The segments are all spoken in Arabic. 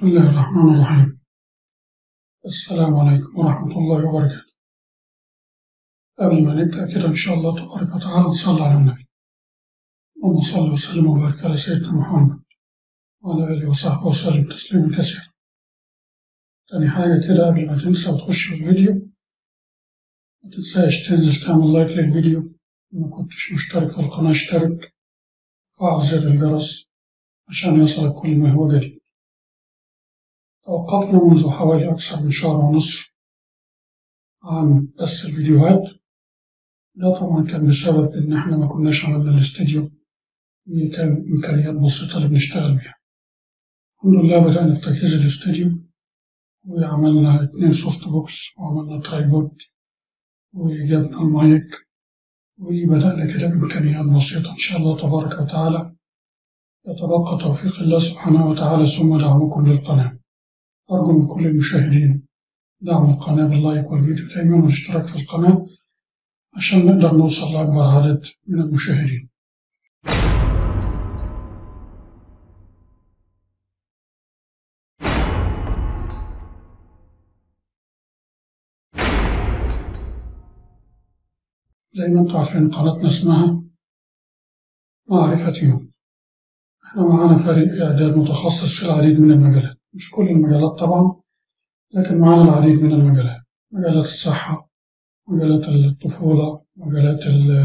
بسم الله الرحمن الرحيم. السلام عليكم ورحمة الله وبركاته. قبل ما نبدأ كده إن شاء الله تبارك وتعالى نصلي على النبي. اللهم صل وسلم وبارك على سيدنا محمد وعلى آله وصحبه وسلم تسليما كثيرا. تاني حاجة كده قبل ما تنسى وتخش في الفيديو متنساش تنزل تعمل لايك للفيديو. ما كنتش مشترك في القناة اشترك وفعل زر الجرس عشان يصلك كل ما هو جديد. توقفنا منذ حوالي أكثر من شهر ونصف عن بث الفيديوهات. ده طبعا كان بسبب إن إحنا ما كناش عملنا الاستديو كان إمكانيات بسيطة اللي بنشتغل بيها. الحمد لله بدأنا في تجهيز الاستديو وعملنا 2 سوفت بوكس وعملنا ترايبود وجبنا المايك وبدأنا كده بإمكانيات بسيطة إن شاء الله تبارك وتعالى. يتبقى توفيق الله سبحانه وتعالى ثم دعمكم للقناة. أرجو من كل المشاهدين دعم القناة باللايك والفيديو دايما والاشتراك في القناة عشان نقدر نوصل لأكبر عدد من المشاهدين. زي ما انتم عارفين قناتنا اسمها معرفة يوم. احنا معانا فريق إعداد متخصص في العديد من المجالات، مش كل المجالات طبعا، لكن معانا العديد من المجالات. مجالات الصحة، مجالات الطفولة، مجالات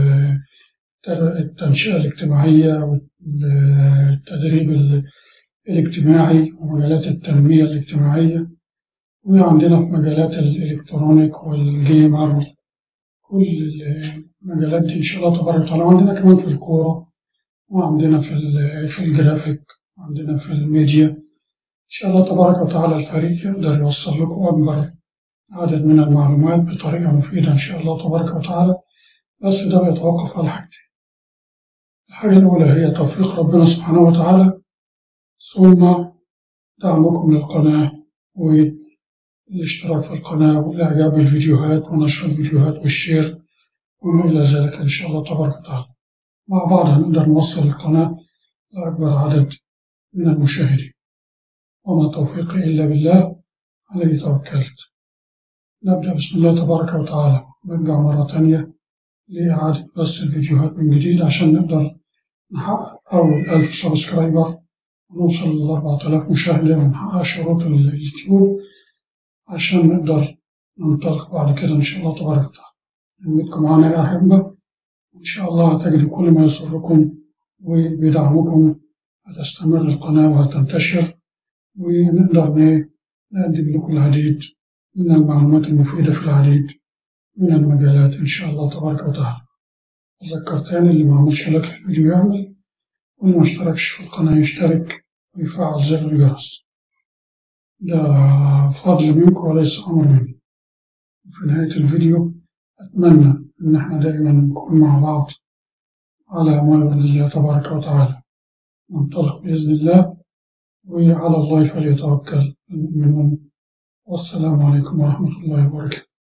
التنشئة الاجتماعية والتدريب الاجتماعي ومجالات التنمية الاجتماعية، وعندنا في مجالات الإلكترونيك والجيمر. كل المجالات دي إن شاء الله تبارك وتعالى. وعندنا كمان في الكورة وعندنا في الجرافيك وعندنا في الميديا. إن شاء الله تبارك وتعالى الفريق يقدر يوصل لكم أكبر عدد من المعلومات بطريقة مفيدة إن شاء الله تبارك وتعالى. بس ده بيتوقف على حاجتين. الحاجة الأولى هي توفيق ربنا سبحانه وتعالى، ثم دعمكم للقناة والاشتراك في القناة والإعجاب بالفيديوهات ونشر الفيديوهات والشير وما إلى ذلك إن شاء الله تبارك وتعالى. مع بعض هنقدر نوصل القناة لأكبر عدد من المشاهدين. وما توفيقي إلا بالله عليه توكلت. نبدأ بسم الله تبارك وتعالى. نرجع مرة تانية لإعادة بث الفيديوهات من جديد عشان نقدر نحقق أول 1000 سبسكرايبر ونوصل ل4000 مشاهدة ونحقق شروط اليوتيوب عشان نقدر ننطلق بعد كده إن شاء الله تبارك وتعالى. نمدكم معنا يا أحبة، وإن شاء الله هتجدوا كل ما يسركم وبدعمكم هتستمر القناة وهتنتشر ونقدر نقدم لكم العديد من المعلومات المفيدة في العديد من المجالات إن شاء الله تبارك وتعالى. أذكر تاني اللي ما عملش لايك للفيديو يعمل، واللي ما اشتركش في القناة يشترك ويفعل زر الجرس. ده فضل منكم وليس أمر مني. وفي نهاية الفيديو أتمنى إن احنا دائما نكون مع بعض على ما يرضي الله تبارك وتعالى. ننطلق بإذن الله، وعلى الله فليتوكل المؤمنون. والسلام عليكم ورحمة الله وبركاته.